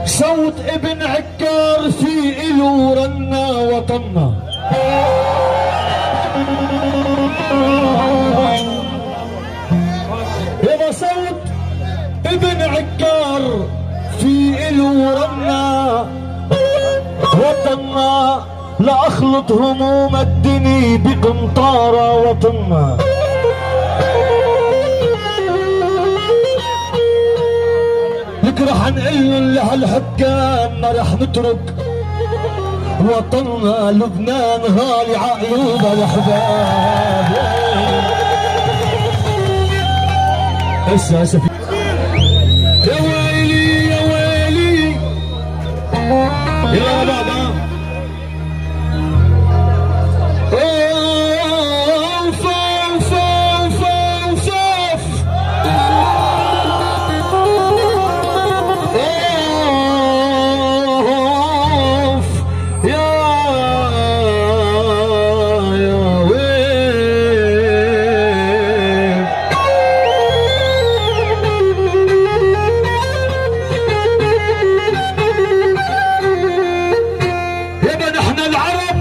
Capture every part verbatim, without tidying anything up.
صوت ابن عكار في إلو رنا وطنا. يابا صوت ابن عكار في إلو رنا وطنا، لأخلط هموم الدنيا بقنطارة وطنا. لك رح نقلن لهالحكام ما رح نترك وطننا، لبنان غالي عقلوبة الأحباب. هسه هسه يا ويلي يا ويلي يا بابا. اوف اوف اوف اوف اوف يا يا ويل. يابا نحن العرب،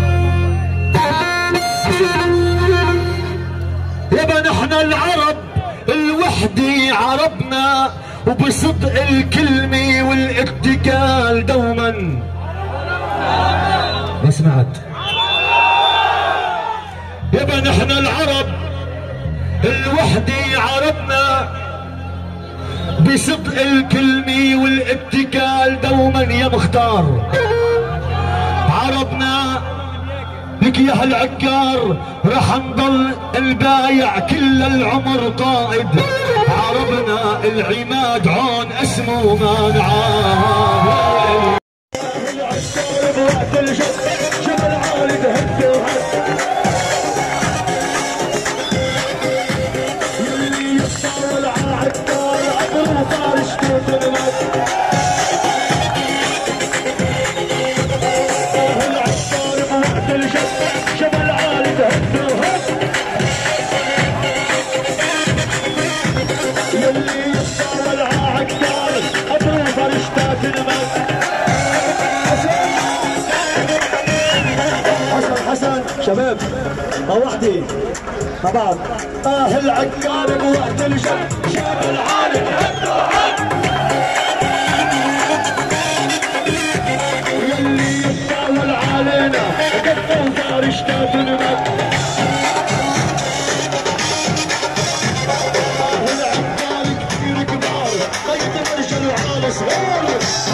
يابا نحن العرب الوحدة عربنا، وبصدق الكلمة والاتكال دوما. ما سمعت؟ يابا نحن العرب الوحدة عربنا، بصدق الكلمة والاتكال دوما يا مختار. عربنا لك يا هالعكار رح نضل البايع كل العمر قائد. عربنا العماد عون اسمه ما نعاه. العكار بوقت الجد جبل عالي بهد وهد، يلي يطاول عالعكار عبر فارشته تنمد. جبل عالي بهد وهد، يلي يطاول عالعكار عبر فرشته تنمد. حسن حسن شباب مع وحدي مع بعض. اه العكار بوقت الجد جبل عالي بهد وهد، يلي يطاول علينا قدم فارشته تنمد. العكار كثير كبار قيد مرجل على صغار.